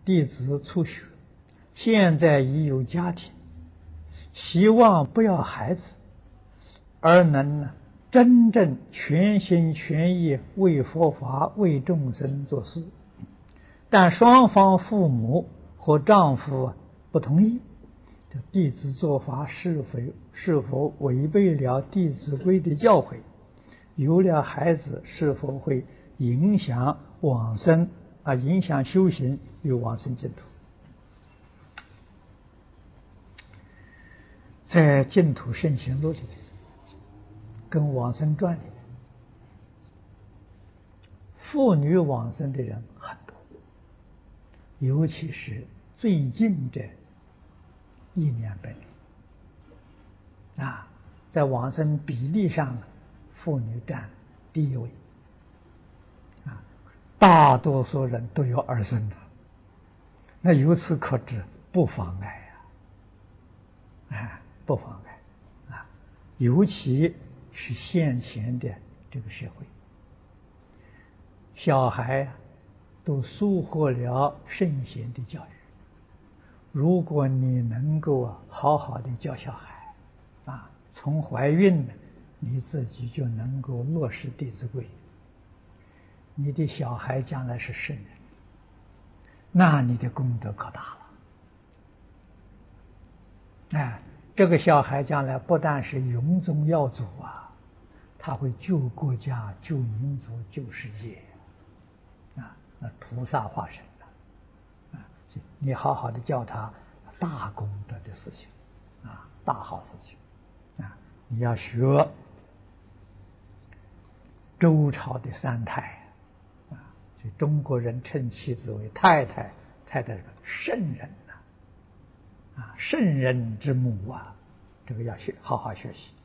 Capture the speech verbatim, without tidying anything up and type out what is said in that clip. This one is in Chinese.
弟子初学，现在已有家庭，希望不要孩子，而能呢真正全心全意为佛法、为众生做事。但双方父母和丈夫不同意，弟子做法是否是否违背了《弟子规》的教诲？有了孩子是否会影响往生啊？影响修行与往生净土？在《净土圣行录》里面，跟《往生传》里面，妇女往生的人很多，尤其是最近这一两百年啊，在往生比例上，妇女占第一位啊，大多数人都有儿孙的，那由此可知，不妨碍呀、啊，啊，不妨碍啊，尤其是现前的这个社会，小孩都疏忽了圣贤的教育。如果你能够好好的教小孩，啊，从怀孕你自己就能够落实《弟子规》，你的小孩将来是圣人，那你的功德可大了。哎，这个小孩将来不但是永宗耀祖啊，他会救国家、救民族、救世界，啊，那菩萨化身了，啊，所以你好好的教他大功德的事情，啊，大好事情，啊，你要学周朝的三太，啊，所以中国人称妻子为太太，太太是圣人呐，啊，圣人之母啊，这个要学，好好学习。